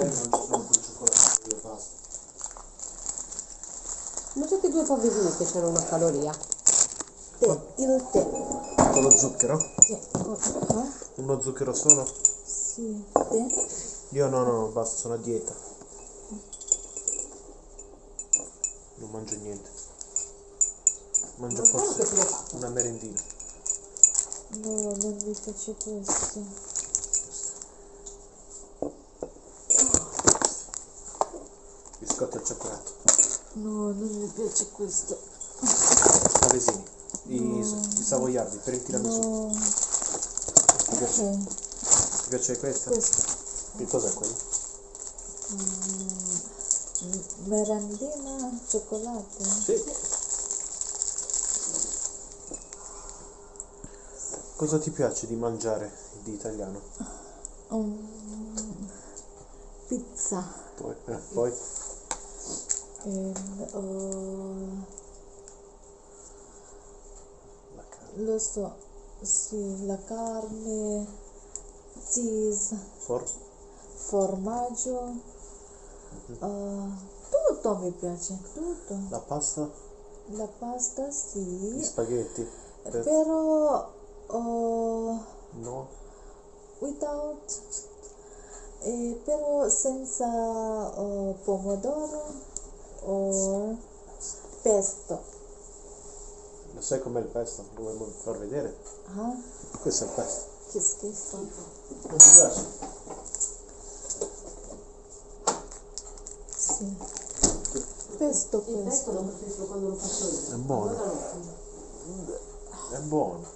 mangio solo col cioccolato e basta. Ma tutti e due pavesini che c'era una caloria. Il tè. Con lo zucchero? Sì. Uno zucchero solo? Sì, tè. Io no, basta, sono a dieta. Non mangio niente. Mangio Non so forse che te l'ho fatto. una merendina. No, non mi piace questo. Biscotti al cioccolato. No, non mi piace questo. Pavesini. I savoiardi per il tiramisù. No. Ti piace? Ok, Ti piace questo? questo. Che cos'è quello? Merendina, cioccolato. Sì. Cosa ti piace di mangiare di italiano? Pizza. Poi? And, La carne. lo so, sì, la carne, cheese, formaggio, tutto mi piace, tutto. La pasta? La pasta Gli sì, spaghetti? però No? without, però senza pomodoro o pesto. Lo sai com'è il pesto? Lo vuoi far vedere? Ah, Questo è il pesto. che schifo. Non ti piace? Sì. Pesto, Il pesto lo pesto. preferisco quando lo faccio io. È buono. Allora no. È buono.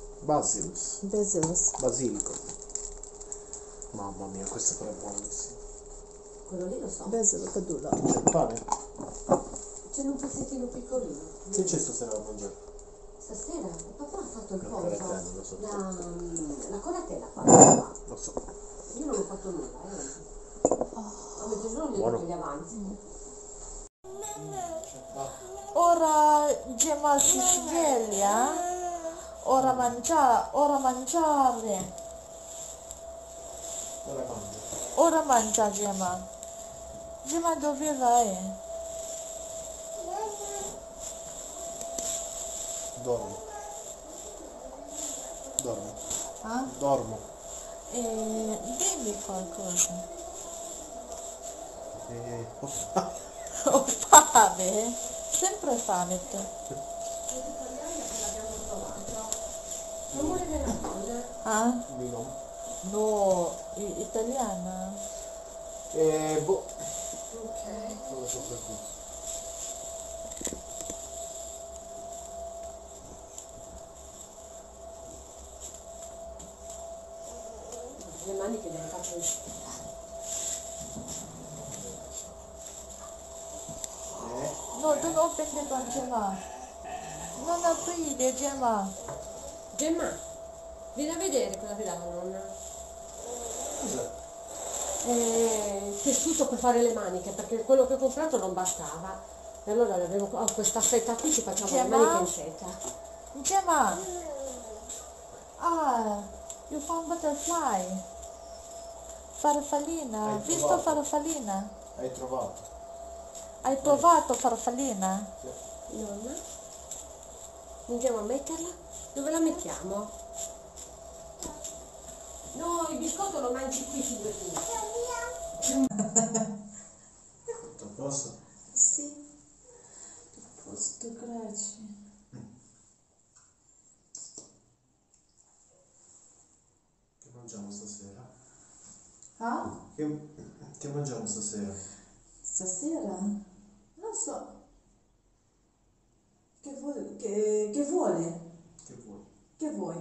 Basilico. Mamma mia, questo però è buonissimo. Quello lì lo so. Basilico dula. C'è il pane? C'è un pezzettino piccolino. Che c'è stasera da mangiare? Stasera papà ha fatto il La coso. coratella, lo so. La coratella ha fatto papà. Lo so. Io non ho fatto nulla, Ho messo solo gli Buono. gli avanzi. Ora Gemma si sveglia, ora mangiare, ora mangia Gemma. Gemma dove vai? Dormo. Ah? Dormo. Dimmi qualcosa. Oh, Ho fame, sempre fame tu. Non volete una cosa? Ah? di no. No, italiana. Boh. Ok. Non lo so per cui. Le maniche delle cazzo. No, don't open the door, Gemma. Non aprire, Gemma. Gemma, vieni a vedere cosa ti dà la nonna. Cos'è? Tessuto per fare le maniche, perché quello che ho comprato non bastava. E allora ho questa fetta qui, ci facciamo le Gemma? maniche in seta. Gemma. Ah, you found butterfly. Farfallina. Hai Visto trovato? farfallina? Hai trovato? Hai trovato farfallina? Nonna? Andiamo a metterla? Dove la mettiamo? No, il biscotto lo mangi qui, figlio tu. Tutto a posto? Sì. Posto, grazie. Che mangiamo stasera? Ah? Che mangiamo stasera? Stasera? Non so. Che vuole? Che vuole? Che vuoi? Che vuoi?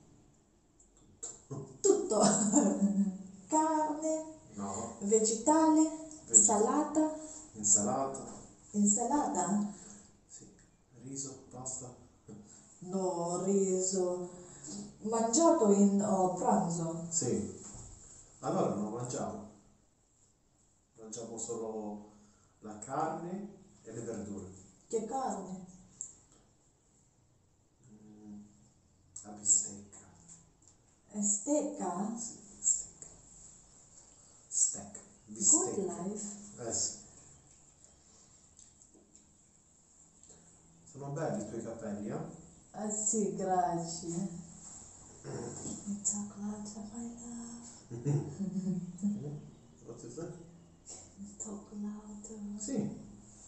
Tutto. Carne, No. vegetale, salata, Insalata? insalata. Sì. Riso? Pasta? No, riso. Mangiato in pranzo. Sì. Allora non mangiamo. Mangiamo solo la carne e le verdure. Che carne? La bistecca. Stecca? Sì, steak. Steak. Good steak. life. Sì. Sono belli i tuoi capelli, eh? Ah sì, grazie. You talk louder, my love. What is that? You talk louder. Sì.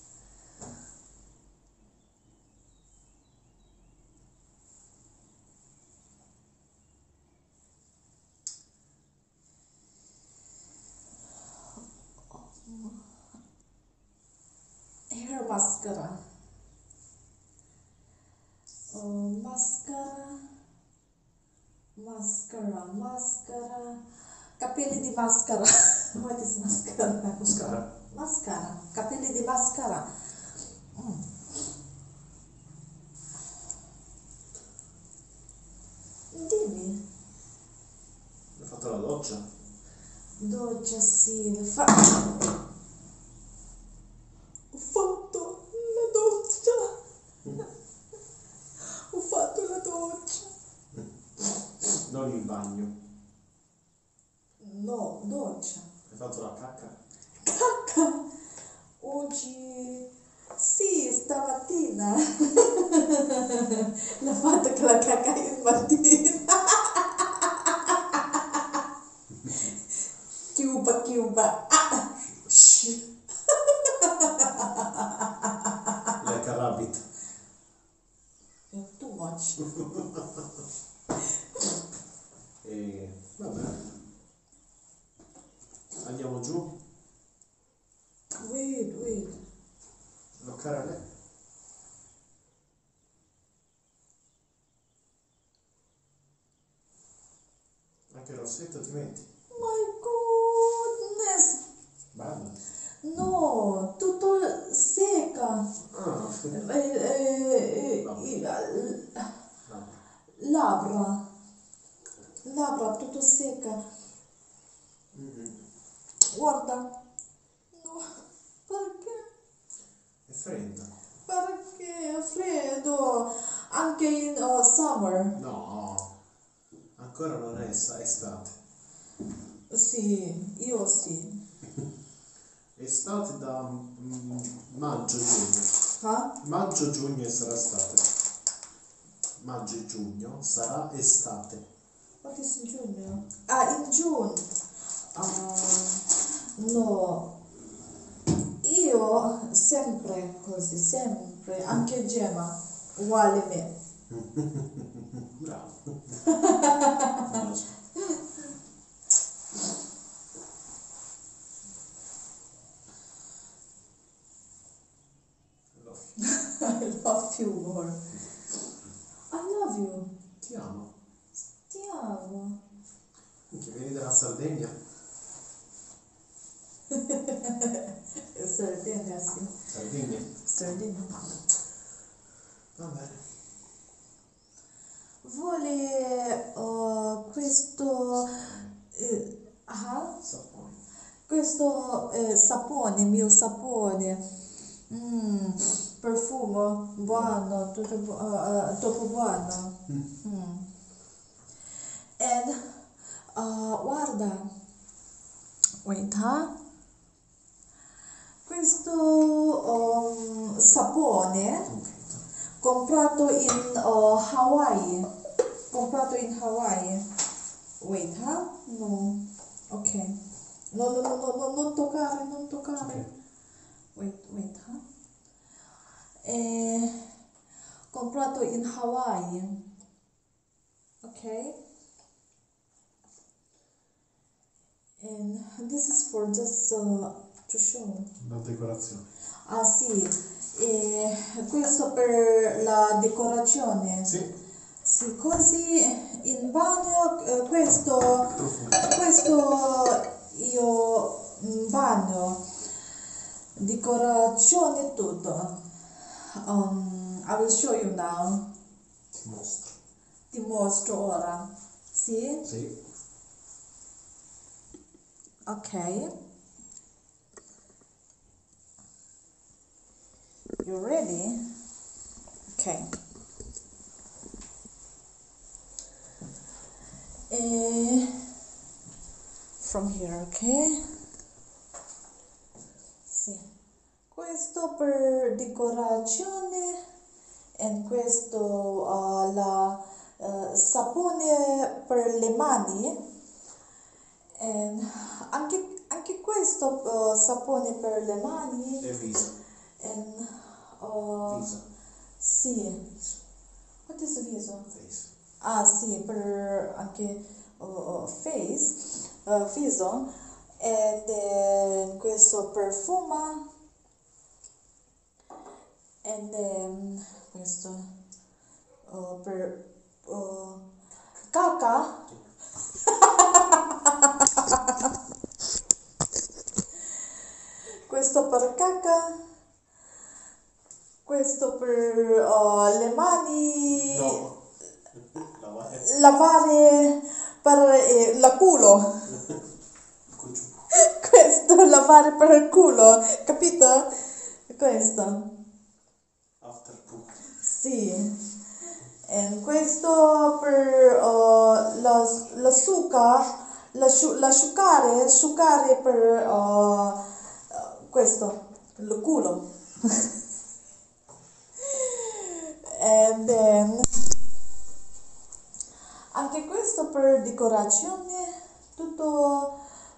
Hair mascara. Mascara. Mascara. Capelli di mascara. What is mascara? Mascara. Mascara. Capelli di mascara. Dimmi. Hai fatto la doccia? Doccia sì, Ho fatto la doccia. Ho fatto la doccia. Non il bagno. No, doccia. Hai fatto la cacca? Cacca. Oggi sì, stamattina. L'ha fatta che la cacca in mattina. Chiuba. Ah. Shh. Like a rabbit. Too much. E vabbè. Andiamo giù. Wait. Loccarelle. Anche il rossetto ti metti? My goodness. Bello. No, tutto secca. Ah, no. Labbra tutto secca. Mm-mm. Guarda. No, perché? È freddo. Perché è freddo. Anche in summer. No, ancora non è estate. Sì, io sì. Estate da maggio-giugno. Ah? Maggio-giugno sarà estate. Maggio e giugno sarà estate. What is June? Ah, in June. No. Io sempre così, sempre. Anche Gemma, uguale me. Bravo. I love you more. I love you. Ti amo. Ti amo. Che vieni dalla Sardegna? Sardegna, sì. Sardegna? Sardegna. Va bene. Vuole questo Sapone. questo sapone, mio sapone, profumo buono, tutto troppo buono. And guarda, wait, questo sapone comprato in Hawaii. Wait, no. Ok. No, non toccare. Okay. Wait, comprato in Hawaii. Ok. And this is for just to show. La decorazione. Ah sì, questo per la decorazione. Sì. Sì, così in bagno questo io in bagno decorazione tutto. I will show you now. Ti mostro ora. Sì? Sì. Ok. You ready? Okay. From here, okay? decorazione e questo la sapone per le mani e anche questo sapone per le mani E viso. and Viso. sì. What is viso? Face. Ah sì, per anche face, viso ed questo profuma and then questo per caca. Questo per caca, questo per le mani, No. Lavare. lavare per la culo. Cucciu. Questo lavare per il culo, capito? Questo. After poo. Sì. E questo per l'asciugare per questo, il culo. And then anche questo per decorazione, tutto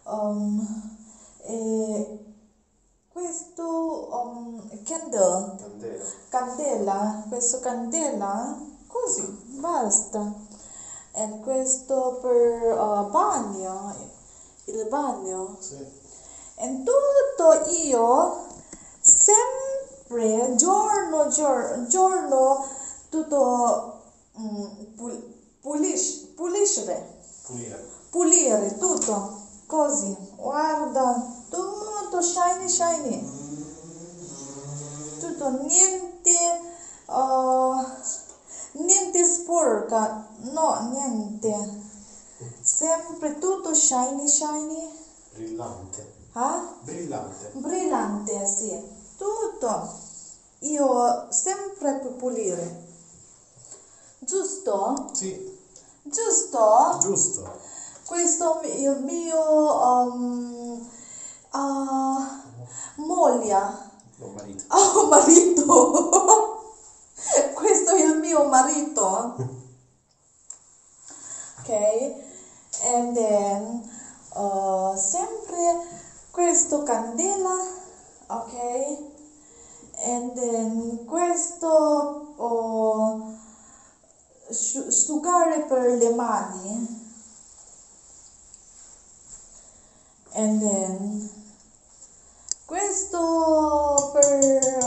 e questo candle. Candela. Candela, questo candela, così, basta. E questo per bagno, il bagno. Sì. E tutto io, sempre, giorno, tutto puliscere, Pulire. tutto, così, guarda, tutto shiny. Tutto niente sporca, no, niente. Sempre tutto shiny. Brillante. Ah? Brillante. Brillante, sì. Tutto. Io sempre per pulire. Giusto? Sì. Giusto? Giusto. Questo è il mio moglie. Tuo marito. Oh, marito! Questo è il mio marito. Ok? And then sempre questo candela, ok? And then questo asciugare per le mani. And then questo per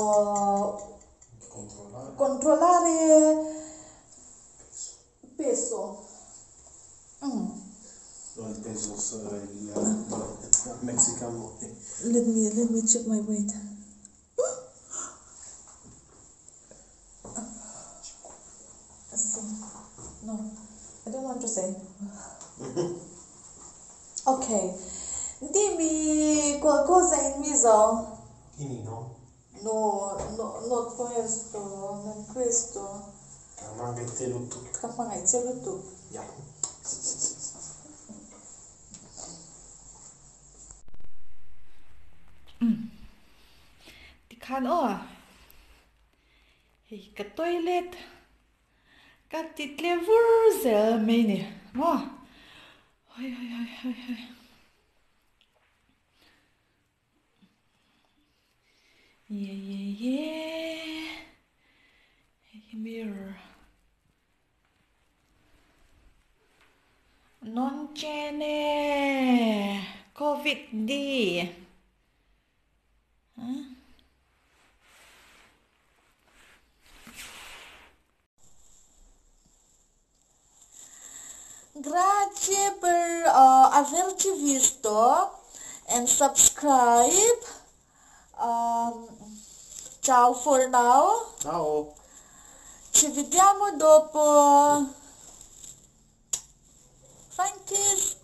controllare peso. No, il pesos, il Mexican money. Let me check my weight. Sì. No, I don't want to say. Ok, dimmi qualcosa in viso. Chinino. No, not questo, non questo. Kamanghetelo tu. Kapag itselo tu. Yeah. Di kan Hei ka toilet. Ka title vurzel meni. Mo. Hoi. Yeah. Mirror. Non ce n'è. Covid-D. Grazie per averci visto and subscribe. Ciao for now. Ciao. Ci vediamo dopo. Fine kiss.